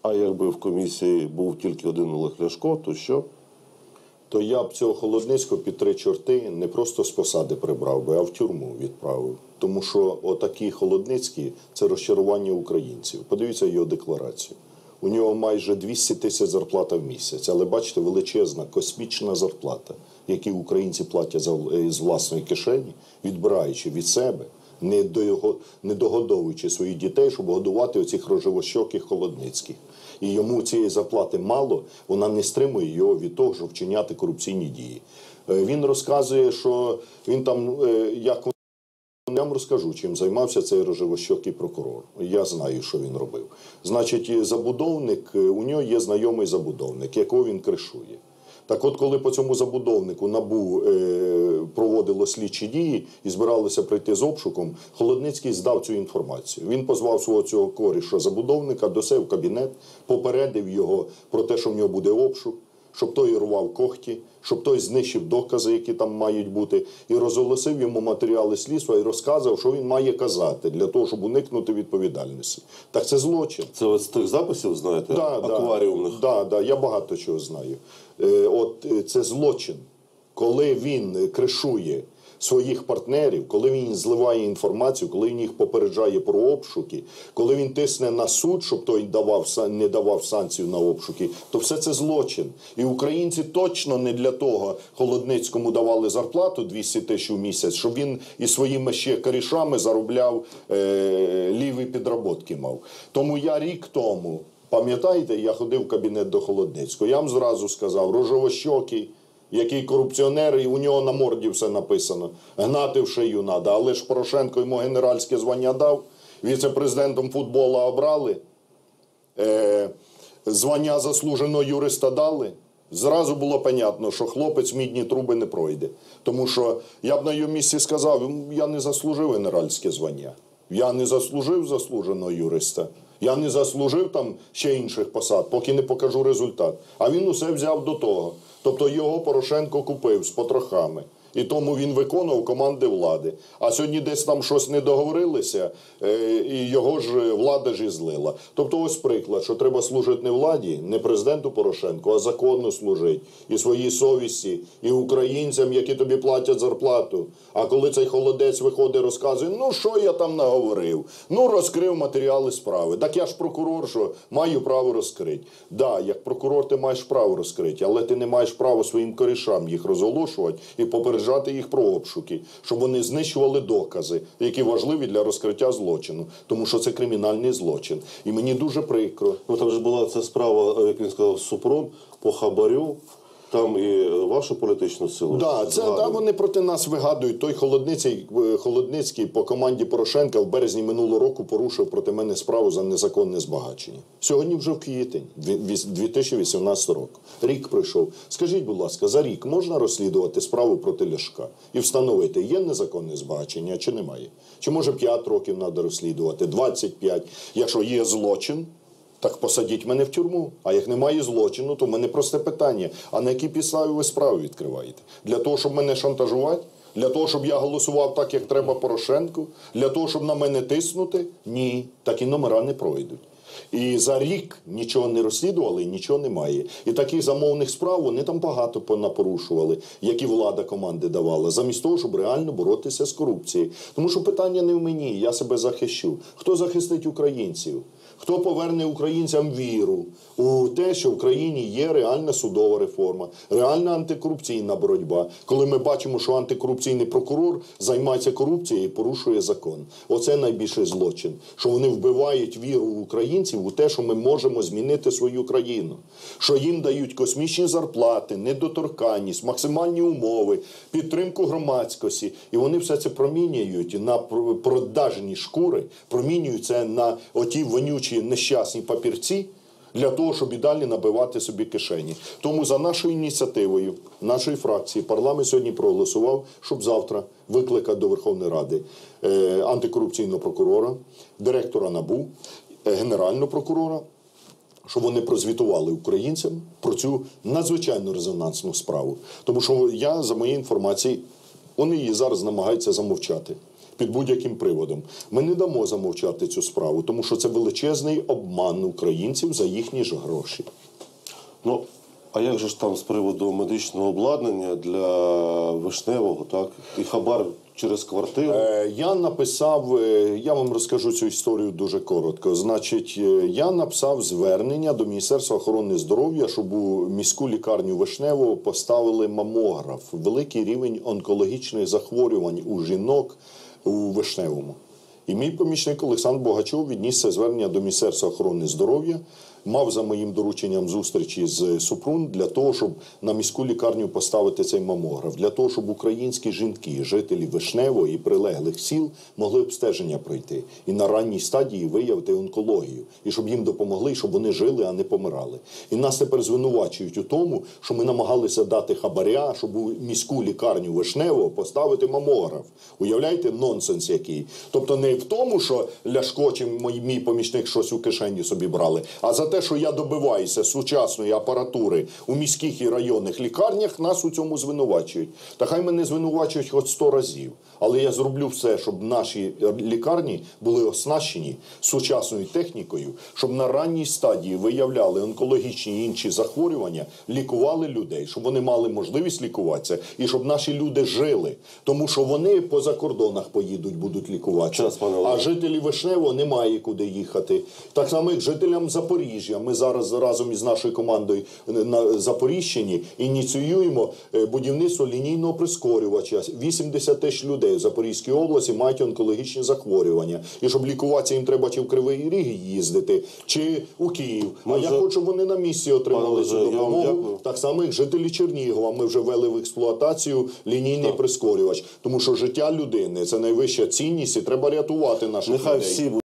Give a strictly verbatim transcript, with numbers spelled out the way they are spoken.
А якби в комісії був тільки один Олег Ляшко, то що? То я б цього Холодницького під три чорти не просто з посади прибрав би, а в тюрму відправив. Тому що отакий Холодницький – це розчарування українців. Подивіться його декларацію. У нього майже двісті тисяч зарплата в місяць. Але, бачите, величезна, космічна зарплата, яку українці платять з власної кишені, відбираючи від себе, не, до його, не догодовуючи своїх дітей, щоб годувати оцих рожевощоких Холодницьких. І йому цієї зарплати мало, вона не стримує його від того, щоб вчиняти корупційні дії. Він розказує, що він там, як я вам розкажу, чим займався цей рожевощокий прокурор. Я знаю, що він робив. Значить, забудовник, у нього є знайомий забудовник, якого він кришує. Так от, коли по цьому забудовнику НАБУ е, проводило слідчі дії і збиралося прийти з обшуком, Холодницький здав цю інформацію. Він позвав свого цього коріша забудовника до себе в кабінет, попередив його про те, що в нього буде обшук, щоб той рвав когті, щоб той знищив докази, які там мають бути, і розголосив йому матеріали слідства і розказав, що він має казати для того, щоб уникнути відповідальності. Так це злочин. Це ви з тих записів знаєте? Да, акваріумних? Так, да, да, я багато чого знаю. Е, от це злочин, коли він кришує своїх партнерів, коли він зливає інформацію, коли він їх попереджає про обшуки, коли він тисне на суд, щоб той давав, не давав санкцію на обшуки, то все це злочин. І українці точно не для того Холодницькому давали зарплату двісті тисяч у місяць, щоб він і своїми ще корішами заробляв, е, ліві підроботки мав. Тому я рік тому, пам'ятаєте, я ходив в кабінет до Холодницького, я вам зразу сказав, рожевощокий, який корупціонер, і у нього на морді все написано. Гнати в шию треба. Але ж Порошенко йому генеральське звання дав, віце-президентом футболу обрали, е, звання заслуженого юриста дали. Зразу було понятно, що хлопець мідні труби не пройде. Тому що я б на його місці сказав, я не заслужив генеральське звання. Я не заслужив заслуженого юриста. Я не заслужив там ще інших посад, поки не покажу результат. А він усе взяв до того. Тобто його Порошенко купив з потрохами. І тому він виконував команди влади. А сьогодні десь там щось не договорилися, і його ж влада ж і злила. Тобто ось приклад, що треба служити не владі, не президенту Порошенку, а законно служити. І своїй совісті, і українцям, які тобі платять зарплату. А коли цей холодець виходить, розказує, ну що я там наговорив? Ну розкрив матеріали справи. Так я ж прокурор, що маю право розкрити. Да, як прокурор ти маєш право розкрити, але ти не маєш права своїм корішам їх розголошувати і попереджати їх про обшуки, щоб вони знищували докази, які важливі для розкриття злочину. Тому що це кримінальний злочин. І мені дуже прикро. Ну там ж була ця справа, як він сказав, Супрун по хабарю. Там і вашу політичну силу. Да, це, да, вони проти нас вигадують. Той Холодницький, Холодницький по команді Порошенка в березні минулого року порушив проти мене справу за незаконне збагачення. Сьогодні вже в квітень дві тисячі вісімнадцятого року. Рік пройшов. Скажіть, будь ласка, за рік можна розслідувати справу проти Ляшка і встановити, є незаконне збагачення чи немає? Чи може п'ять років треба розслідувати, двадцять п'ять? Якщо є злочин, так посадіть мене в тюрму. А як немає злочину, то в мене просте питання. А на якій підставі ви справу відкриваєте? Для того, щоб мене шантажувати? Для того, щоб я голосував так, як треба Порошенку? Для того, щоб на мене тиснути? Ні, такі номера не пройдуть. І за рік нічого не розслідували, нічого немає. І таких замовних справ вони там багато понапорушували, які влада команди давала, замість того, щоб реально боротися з корупцією. Тому що питання не в мені, я себе захищу. Хто захистить українців? Хто поверне українцям віру у те, що в країні є реальна судова реформа, реальна антикорупційна боротьба, коли ми бачимо, що антикорупційний прокурор займається корупцією і порушує закон. Оце найбільший злочин, що вони вбивають віру українців у те, що ми можемо змінити свою країну, що їм дають космічні зарплати, недоторканність, максимальні умови, підтримку громадськості. І вони все це промінюють на продажні шкури, промінюють це на оті вонючі нещасні папірці для того, щоб і далі набивати собі кишені. Тому за нашою ініціативою, нашої фракції, парламент сьогодні проголосував, щоб завтра викликати до Верховної Ради е, антикорупційного прокурора, директора НАБУ, е, генерального прокурора, щоб вони прозвітували українцям про цю надзвичайно резонансну справу. Тому що я, за моєю інформацією, вони її зараз намагаються замовчати. під будь-яким приводом. Ми не дамо замовчати цю справу, тому що це величезний обман українців за їхні ж гроші. Ну, а як же ж там з приводу медичного обладнання для Вишневого, так? І хабар через квартиру? Е, Я написав, е, я вам розкажу цю історію дуже коротко. Значить, е, я написав звернення до Міністерства охорони здоров'я, щоб у міську лікарню Вишневого поставили мамограф. Великий рівень онкологічних захворювань у жінок у Вишневому. І мій помічник Олександр Богачов відніс це звернення до Міністерства охорони здоров'я, мав за моїм дорученням зустрічі з Супрун для того, щоб на міську лікарню поставити цей мамограф, для того, щоб українські жінки, жителі Вишневого і прилеглих сіл могли обстеження пройти і на ранній стадії виявити онкологію, і щоб їм допомогли, і щоб вони жили, а не помирали. І нас тепер звинувачують у тому, що ми намагалися дати хабаря, щоб у міську лікарню Вишневого поставити мамограф. Уявляєте, нонсенс який. Тобто не в тому, що Ляшко чи мій, мій помічник щось у кишені собі брали, а за те, що я добиваюся сучасної апаратури у міських і районних лікарнях, нас у цьому звинувачують. Та хай мене звинувачують хоч сто разів. Але я зроблю все, щоб наші лікарні були оснащені сучасною технікою, щоб на ранній стадії виявляли онкологічні і інші захворювання, лікували людей, щоб вони мали можливість лікуватися і щоб наші люди жили. Тому що вони поза кордонах поїдуть, будуть лікуватися. Час, пане А Олеже. жителі Вишневого немає куди їхати. Так само, як жителям Запоріжжя. Ми зараз разом із нашою командою на Запоріжчині ініціюємо будівництво лінійного прискорювача. вісімдесят тисяч людей в Запорізькій області мають онкологічні захворювання. І щоб лікуватися, їм треба чи в Кривий Ріг їздити, чи у Київ. Ми а вже- я хочу, щоб вони на місці отримали Пане цю Олеже, я вам допомогу. дякую. Так само, як жителі Чернігова. Ми вже ввели в експлуатацію лінійний прискорювач. Тому що життя людини – це найвища цінність і треба рятувати наших Нехай людей. всі